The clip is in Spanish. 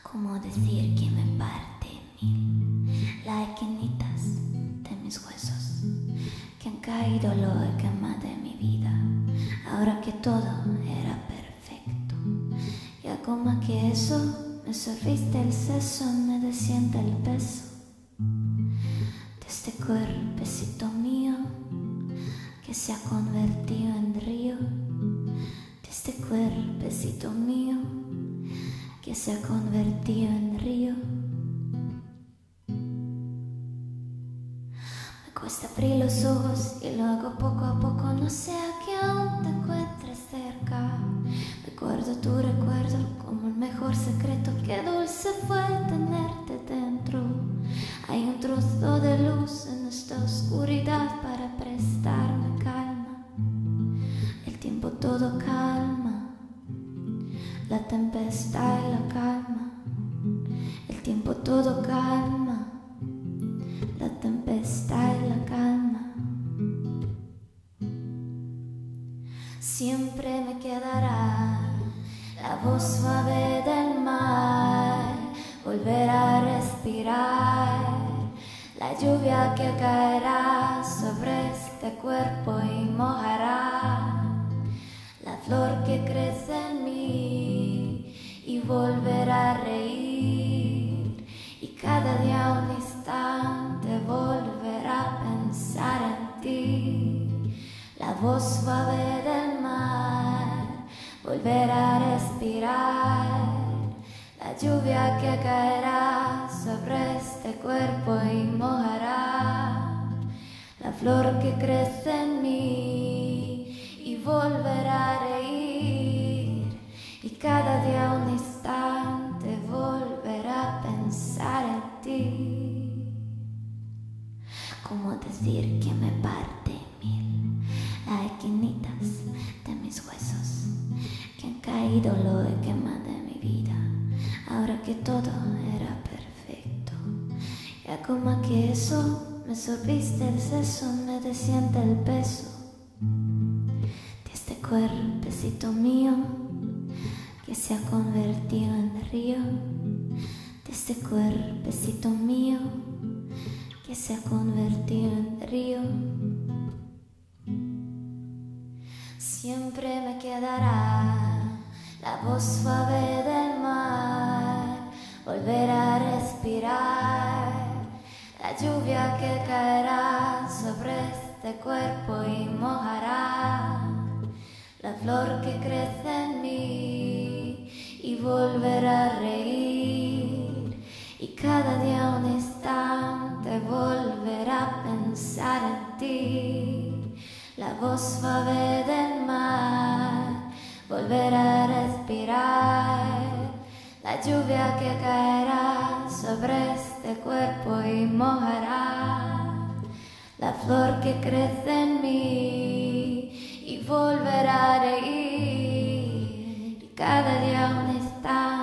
¿Cómo decir que me parte en mil laquinitas de mis huesos que han caído lo que más de mi vida? Ahora que todo era perfecto, ya como que eso me sorbiste el seso, me desciende el peso de este cuerpecito mío que se ha convertido en río, de este cuerpecito mío que se ha convertido en río. Me cuesta abrir los ojos y luego poco a poco no sé a qué aún te encuentres cerca. Recuerdo tu recuerdo como el mejor secreto, qué dulce fue tenerte dentro. Hay un trozo de luz en esta oscuridad para prestarme calma. El tiempo todo calma, la tempestad y la calma. El tiempo todo calma, la tempestad y la calma. Siempre me quedará la voz suave del mar, volver a respirar la lluvia que caerá sobre este cuerpo y mojará la flor que crece en mí y volver a reír, y cada día un instante volver a pensar en ti. La voz suave del mar, volver a respirar la lluvia que caerá sobre este cuerpo y mojará la flor que crece en mí y volver a reír, y cada día un instante volver a pensar en ti. ¿Cómo decir que me parte mil laquinitas de mis huesos que han caído lo que más de mi vida? Ahora que todo era perfecto, ya como que eso me sorbiste el seso, me desciende el peso de este cuerpecito mío que se ha convertido en río, de este cuerpecito mío que se ha convertido en río. Siempre me quedará la voz suave del mar, volver a respirar la lluvia que caerá sobre este cuerpo y mojará la flor que crece en mí y volver a reír, y cada día un instante volver a pensar en ti. La voz suave del mar, volver a respirar la lluvia que caerá sobre este cuerpo y mojará la flor que crece en mí y volver a reír, y cada día un instante